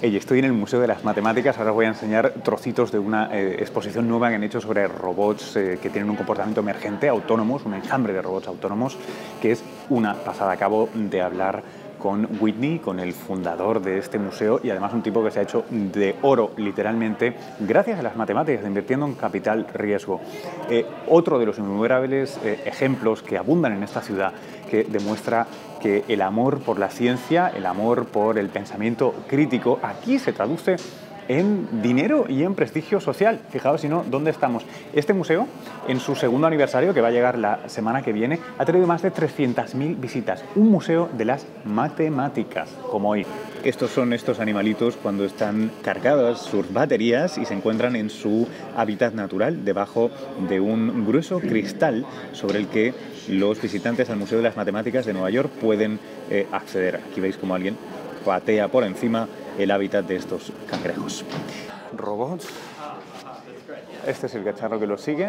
Hey, estoy en el Museo de las Matemáticas. Ahora os voy a enseñar trocitos de una exposición nueva que han hecho sobre robots que tienen un comportamiento emergente, autónomos, un enjambre de robots autónomos, que es una pasada. Acabo de hablar con Whitney, con el fundador de este museo, y además un tipo que se ha hecho de oro, literalmente, gracias a las matemáticas, invirtiendo en capital riesgo. Otro de los innumerables ejemplos que abundan en esta ciudad, que demuestra que el amor por la ciencia, el amor por el pensamiento crítico, aquí se traduce en dinero y en prestigio social. Fijaos, si no, ¿dónde estamos? Este museo, en su segundo aniversario, que va a llegar la semana que viene, ha tenido más de 300.000 visitas. Un museo de las matemáticas, como hoy. Estos son estos animalitos cuando están cargadas sus baterías y se encuentran en su hábitat natural, debajo de un grueso cristal sobre el que los visitantes al Museo de las Matemáticas de Nueva York pueden acceder. Aquí veis como alguien patea por encima el hábitat de estos cangrejos. Robots. Este es el cacharro que los sigue.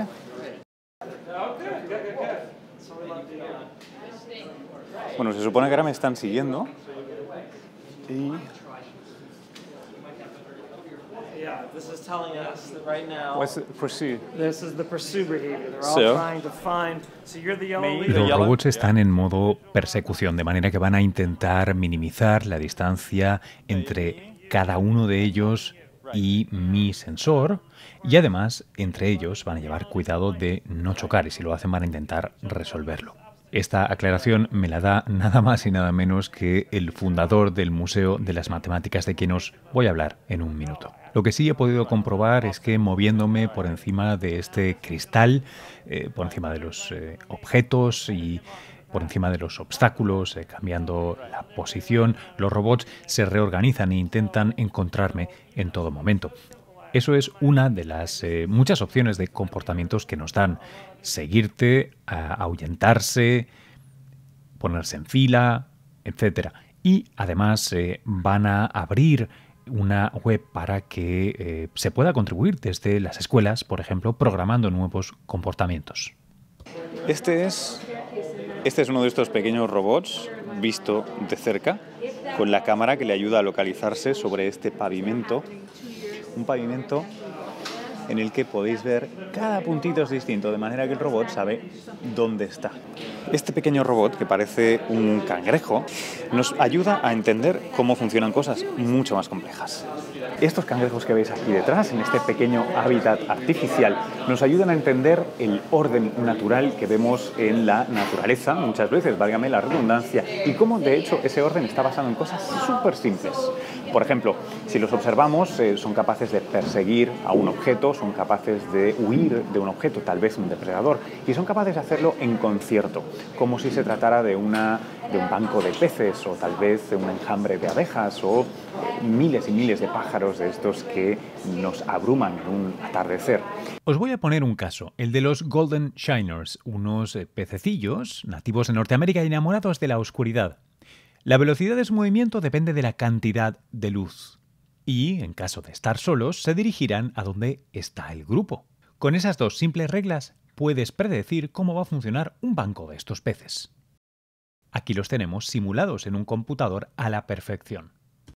Bueno, se supone que ahora me están siguiendo. Y... This is telling us that right now. What's the pursue? This is the pursue behavior. They're all trying to find. So you're the only. Los robots están en modo persecución, de manera que van a intentar minimizar la distancia entre cada uno de ellos y mi sensor, y además entre ellos van a llevar cuidado de no chocar, y si lo hacen van a intentar resolverlo. Esta aclaración me la da nada más y nada menos que el fundador del Museo de las Matemáticas, de quien os voy a hablar en un minuto. Lo que sí he podido comprobar es que moviéndome por encima de este cristal, por encima de los objetos y por encima de los obstáculos, cambiando la posición, los robots se reorganizan e intentan encontrarme en todo momento. Eso es una de las muchas opciones de comportamientos que nos dan. Seguirte, ahuyentarse, ponerse en fila, etc. Y además van a abrir una web para que se pueda contribuir desde las escuelas, por ejemplo, programando nuevos comportamientos. Este es uno de estos pequeños robots visto de cerca, con la cámara que le ayuda a localizarse sobre este pavimento. Un pavimento en el que podéis ver cada puntito es distinto, de manera que el robot sabe dónde está. Este pequeño robot, que parece un cangrejo, nos ayuda a entender cómo funcionan cosas mucho más complejas. Estos cangrejos que veis aquí detrás, en este pequeño hábitat artificial, nos ayudan a entender el orden natural que vemos en la naturaleza, muchas veces, válgame la redundancia, y cómo, de hecho, ese orden está basado en cosas súper simples. Por ejemplo, si los observamos, son capaces de perseguir a un objeto, son capaces de huir de un objeto, tal vez un depredador, y son capaces de hacerlo en concierto, como si se tratara de un banco de peces, o tal vez de un enjambre de abejas, o miles y miles de pájaros de estos que nos abruman en un atardecer. Os voy a poner un caso, el de los Golden Shiners, unos pececillos nativos de Norteamérica enamorados de la oscuridad. La velocidad de su movimiento depende de la cantidad de luz. Y, en caso de estar solos, se dirigirán a donde está el grupo. Con esas dos simples reglas, puedes predecir cómo va a funcionar un banco de estos peces. Aquí los tenemos simulados en un computador a la perfección.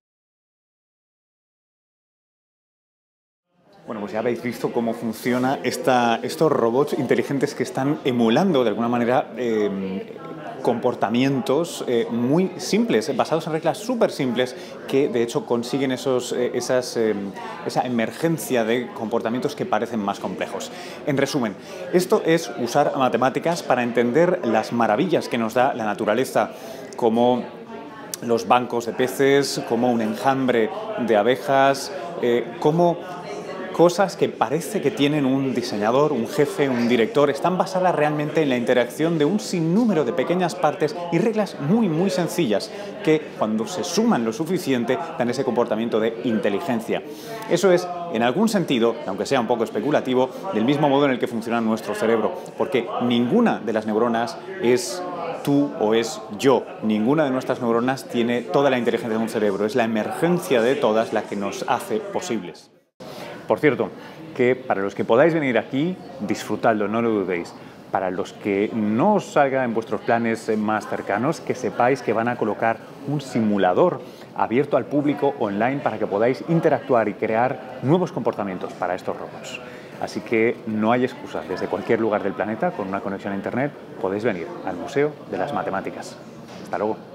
Bueno, pues ya habéis visto cómo funciona estos robots inteligentes que están emulando de alguna manera comportamientos muy simples, basados en reglas súper simples, que de hecho consiguen esa emergencia de comportamientos que parecen más complejos. En resumen, esto es usar matemáticas para entender las maravillas que nos da la naturaleza, como los bancos de peces, como un enjambre de abejas, como cosas que parece que tienen un diseñador, un jefe, un director, están basadas realmente en la interacción de un sinnúmero de pequeñas partes y reglas muy, muy sencillas que, cuando se suman lo suficiente, dan ese comportamiento de inteligencia. Eso es, en algún sentido, aunque sea un poco especulativo, del mismo modo en el que funciona nuestro cerebro, porque ninguna de las neuronas es tú o es yo. Ninguna de nuestras neuronas tiene toda la inteligencia de un cerebro. Es la emergencia de todas la que nos hace posibles. Por cierto, que para los que podáis venir aquí, disfrutadlo, no lo dudéis. Para los que no os salga en vuestros planes más cercanos, que sepáis que van a colocar un simulador abierto al público online para que podáis interactuar y crear nuevos comportamientos para estos robots. Así que no hay excusas. Desde cualquier lugar del planeta, con una conexión a Internet, podéis venir al Museo de las Matemáticas. Hasta luego.